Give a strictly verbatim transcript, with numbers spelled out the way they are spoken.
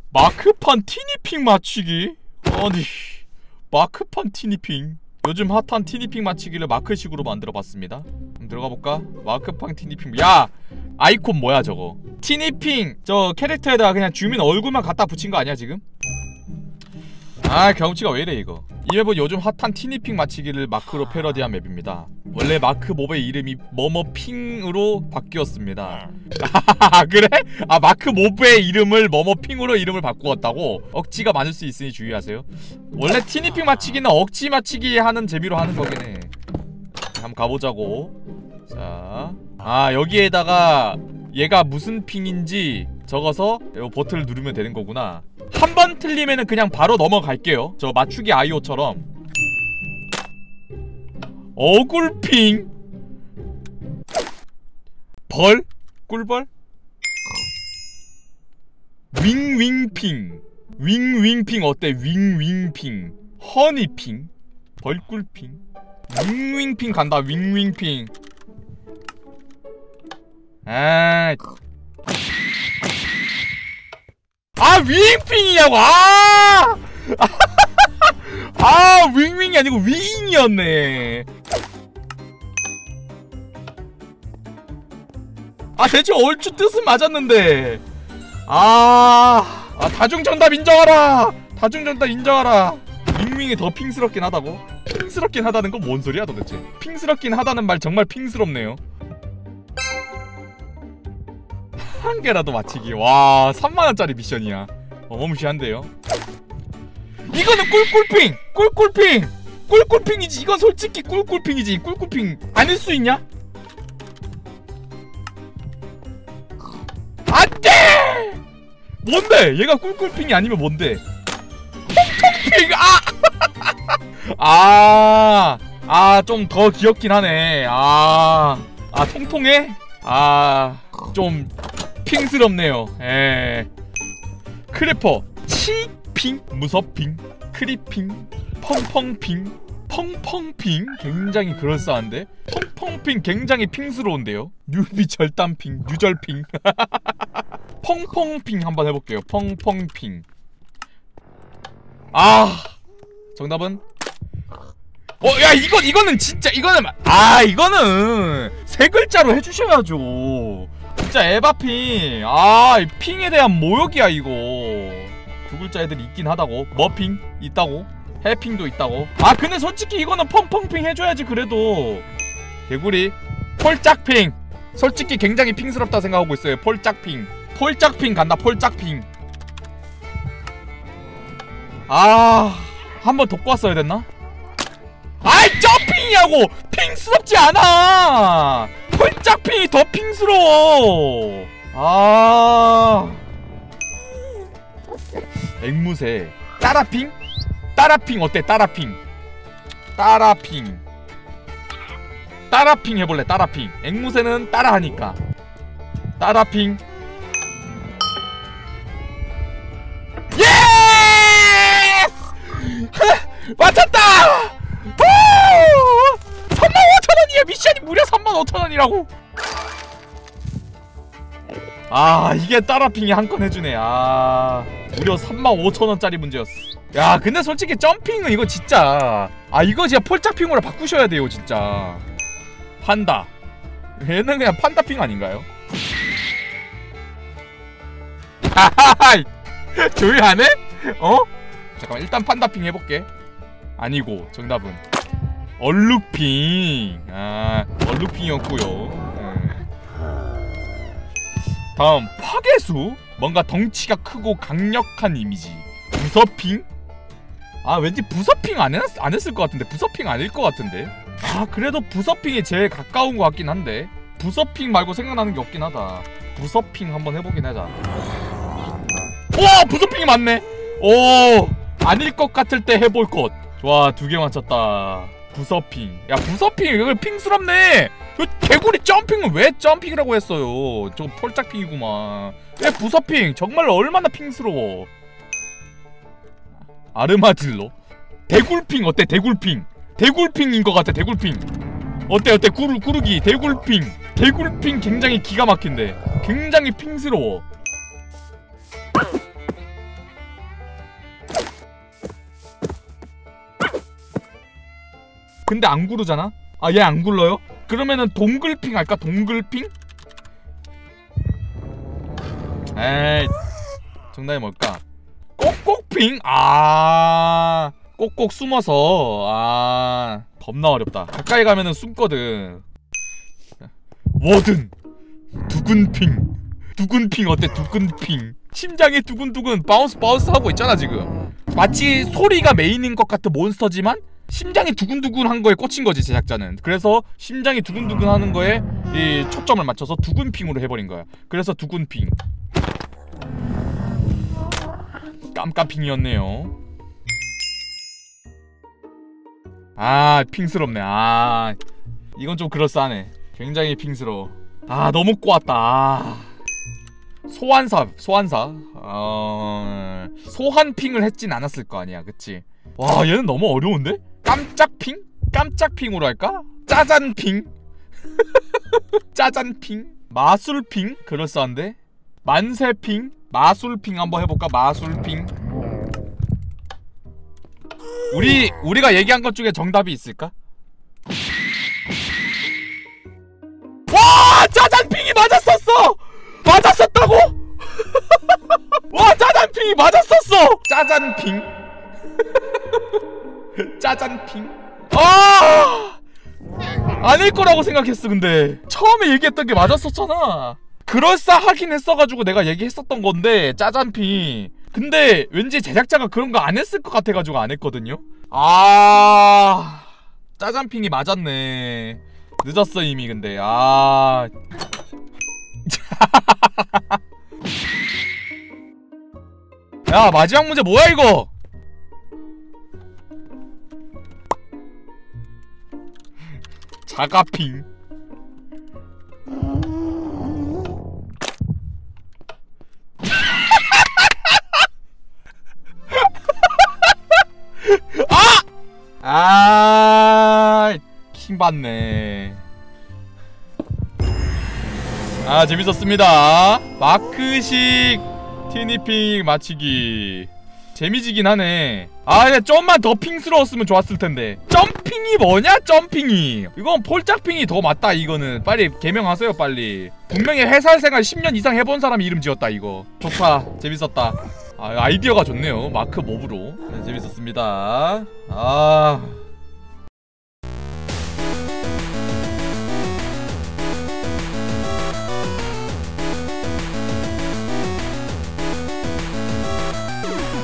마크판 티니핑 맞추기? 아니 마크판 티니핑. 요즘 핫한 티니핑 맞추기를 마크식으로 만들어봤습니다. 한번 들어가볼까? 마크판 티니핑. 야! 아이콘 뭐야 저거? 티니핑 저 캐릭터에다가 그냥 주민 얼굴만 갖다 붙인 거 아니야 지금? 아 경치가 왜이래 이거. 이 맵은 요즘 핫한 티니핑 맞추기를 마크로 패러디한 맵입니다. 원래 마크 몹의 이름이 뭐뭐핑으로 바뀌었습니다. 아 그래? 아 마크 몹의 이름을 뭐뭐핑으로 이름을 바꾸었다고? 억지가 많을 수 있으니 주의하세요. 원래 티니핑 맞추기는 억지 맞추기 하는 재미로 하는 거긴 해. 한번 가보자고. 자, 아 여기에다가 얘가 무슨 핑인지 적어서 이 버튼을 누르면 되는 거구나. 한 번 틀리면은 그냥 바로 넘어갈게요. 저 맞추기 아이오처럼. 어굴핑 벌? 꿀벌? 윙윙핑 윙윙핑 어때? 윙윙핑 허니핑 벌꿀핑 윙윙핑 간다. 윙윙핑. 아 아 윙핑이냐고. 아! 아 윙윙이 아니고 윙이었네. 아 대체 얼추 뜻은 맞았는데. 아, 아 다중정답 인정하라. 다중정답 인정하라. 윙윙이 더 핑스럽긴 하다고? 핑스럽긴 하다는 건 뭔 소리야 도대체? 핑스럽긴 하다는 말 정말 핑스럽네요. 한 개라도 맞히기. 와 삼만원짜리 미션이야. 어마무시한데요. 이거는 꿀꿀핑! 꿀꿀핑! 꿀꿀핑이지. 이건 솔직히 꿀꿀핑이지. 꿀꿀핑 아닐 수 있냐? 안돼! 뭔데? 얘가 꿀꿀핑이 아니면 뭔데? 통통핑! 아! 아, 아, 좀 더 귀엽긴 하네. 아, 아, 통통해? 아, 좀 핑스럽네요. 에. 크래퍼 치핑 무섭핑 크리핑 펑펑핑 펑펑핑 굉장히 그럴싸한데? 펑펑핑 굉장히 핑스러운데요? 뉴비 절단핑 뉴절핑 펑펑핑 한번 해볼게요. 펑펑핑. 아 정답은? 어 야 이건 이거는 진짜 이거는 아 이거는 세 글자로 해주셔야죠. 진짜 에바핑. 아 핑에 대한 모욕이야 이거. 두 글자 애들이 있긴 하다고. 머핑 있다고. 해핑도 있다고. 아 근데 솔직히 이거는 펑펑핑 해줘야지. 그래도 개구리 폴짝핑 솔직히 굉장히 핑스럽다 생각하고 있어요. 폴짝핑 폴짝핑 간다. 폴짝핑. 아 한번 돕고 왔어야 됐나? 아이 점핑이냐고. 핑스럽지 않아. 폴짝핑이 더 핑스러워. 아 앵무새 따라핑? 따라핑 어때? 따라핑 따라핑 따라핑 해볼래. 따라핑. 앵무새는 따라하니까 따라핑. 예스! 맞췄다! 삼만 오천원이야. 미션이 무려 삼만 오천원이라고. 아 이게 따라핑이 한 건 해주네. 아 무려 삼만 오천원짜리 문제였어. 야 근데 솔직히 점핑은 이거 진짜 아 이거 진짜 폴짝핑으로 바꾸셔야 돼요 진짜. 판다. 얘는 그냥 판다핑 아닌가요? 하하하 조용히 안 해? 어? 잠깐만 일단 판다핑 해볼게. 아니고 정답은 얼룩핑. 아 얼룩핑이었고요. 다음 파괴수. 뭔가 덩치가 크고 강력한 이미지. 부서핑? 아 왠지 부서핑 안, 했, 안 했을 것 같은데. 부서핑 아닐 것 같은데. 아 그래도 부서핑이 제일 가까운 것 같긴 한데. 부서핑 말고 생각나는 게 없긴 하다. 부서핑 한번 해보긴 하자. 오! 부서핑이 맞네. 오! 아닐 것 같을 때 해볼 것. 좋아 두 개 맞췄다. 부서핑. 야 부서핑 이거 핑스럽네. 개구리 점핑은 왜 점핑이라고 했어요? 저거 폴짝핑이구만. 왜 부서핑? 정말 얼마나 핑스러워. 아르마딜로. 대굴핑 어때? 대굴핑. 대굴핑인 것 같아. 대굴핑. 어때 어때? 구르, 구르기. 대굴핑. 대굴핑 굉장히 기가 막힌데. 굉장히 핑스러워. 근데 안 구르잖아? 아 얘 안 굴러요? 그러면은 동글핑 할까? 동글핑? 에이 정답이 뭘까? 꼭꼭핑? 아 꼭꼭 숨어서. 아 겁나 어렵다. 가까이 가면은 숨거든. 뭐든 두근핑. 두근핑 어때? 두근핑. 심장이 두근두근 바운스 바운스 하고 있잖아 지금. 마치 소리가 메인인 것 같은 몬스터지만 심장이 두근두근한 거에 꽂힌 거지 제작자는. 그래서 심장이 두근두근 하는 거에 이 초점을 맞춰서 두근핑으로 해버린 거야. 그래서 두근핑. 깜깜핑이었네요. 아 핑스럽네. 아 이건 좀 그럴싸하네. 굉장히 핑스러워. 아 너무 꼬았다. 아. 소환사 소환사 어... 소환핑을 했진 않았을 거 아니야 그치? 와 얘는 너무 어려운데? 깜짝핑? 깜짝핑으로 할까? 짜잔핑? 짜잔핑? 마술핑? 그럴싸한데? 만세핑? 마술핑 한번 해볼까? 마술핑. 우리 우리가 얘기한 것 중에 정답이 있을까? 와 짜잔핑이 맞았었어! 맞았었다고? 와 짜잔핑이 맞았었어! 짜잔핑. 짜잔핑. 아 아닐 거라고 생각했어. 근데 처음에 얘기했던 게 맞았었잖아. 그럴싸하긴 했어가지고 내가 얘기했었던 건데 짜잔핑. 근데 왠지 제작자가 그런 거 안 했을 것 같아가지고 안 했거든요. 아 짜잔핑이 맞았네. 늦었어 이미. 근데 아 야 마지막 문제 뭐야 이거? 자가핑. 아! 아, 킹받네. 아, 재밌었습니다. 마크식 티니핑 맞히기. 재미지긴 하네. 아, 근데 좀만 더 핑스러웠으면 좋았을 텐데. 점핑이 뭐냐? 점핑이. 이건 폴짝핑이 더 맞다, 이거는. 빨리 개명하세요, 빨리. 분명히 회사 생활 십 년 이상 해본 사람이 이름 지었다, 이거. 좋다. 재밌었다. 아, 아이디어가 좋네요. 마크 몹으로. 네, 재밌었습니다. 아.